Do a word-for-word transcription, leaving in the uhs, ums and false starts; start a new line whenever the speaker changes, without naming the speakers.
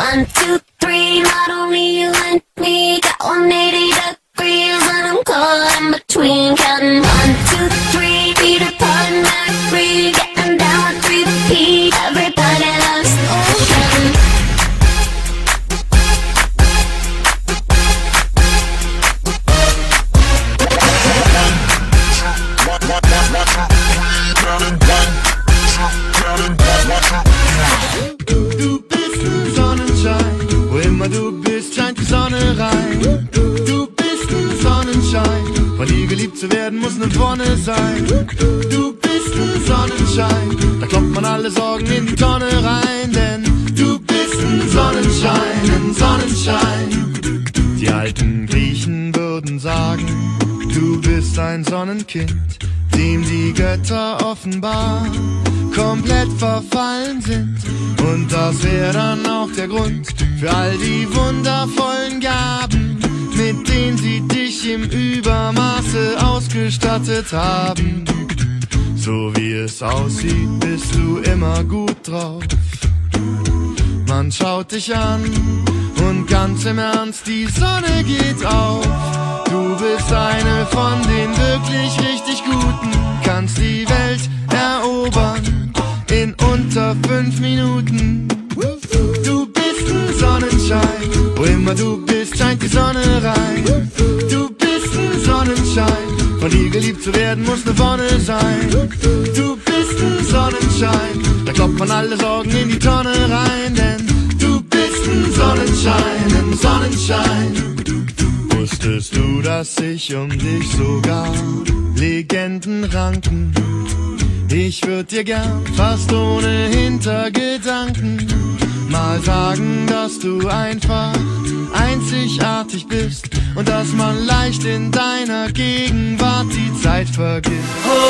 One, two, three, not only you and me, got one eighty degrees and I'm caught in between. Counting one, two, three, feet apart and back free, getting down with three feet. Everybody loves ocean.
Du bist ein Sonnenschein, wo immer du bist, scheint die Sonne rein. Du bist ein Sonnenschein, von dir geliebt zu werden, muss ne Wonne sein. Du bist ein Sonnenschein, da klopft man alle Sorgen in die Tonne rein. Denn du bist ein Sonnenschein, ein Sonnenschein. Die alten Griechen würden sagen, du bist ein Sonnenkind, dem die Götter offenbar komplett verfallen sind. Und das wäre dann auch der Grund für all die wundervollen Gaben, mit denen sie dich im Übermaße ausgestattet haben. So wie es aussieht, bist du immer gut drauf. Man schaut dich an und ganz im Ernst, die Sonne geht auf. Du bist eine von den wirklich richtig Guten, kannst die Welt erobern in unter fünf Minuten. Du bist ein Sonnenschein, wo immer du bist, scheint die Sonne rein. Du bist ein Sonnenschein, von dir geliebt zu werden, muss ne Wonne sein. Du bist ein Sonnenschein, da klopft man alle Sorgen in die Tonne rein. Denn du bist ein Sonnenschein, ein Sonnenschein. Wusstest du, dass sich um dich sogar Legenden ranken? Ich würd dir gern, fast ohne Hintergedanken, mal sagen, dass du einfach einzigartig bist und dass man leicht in deiner Gegenwart die Zeit vergisst. Oh.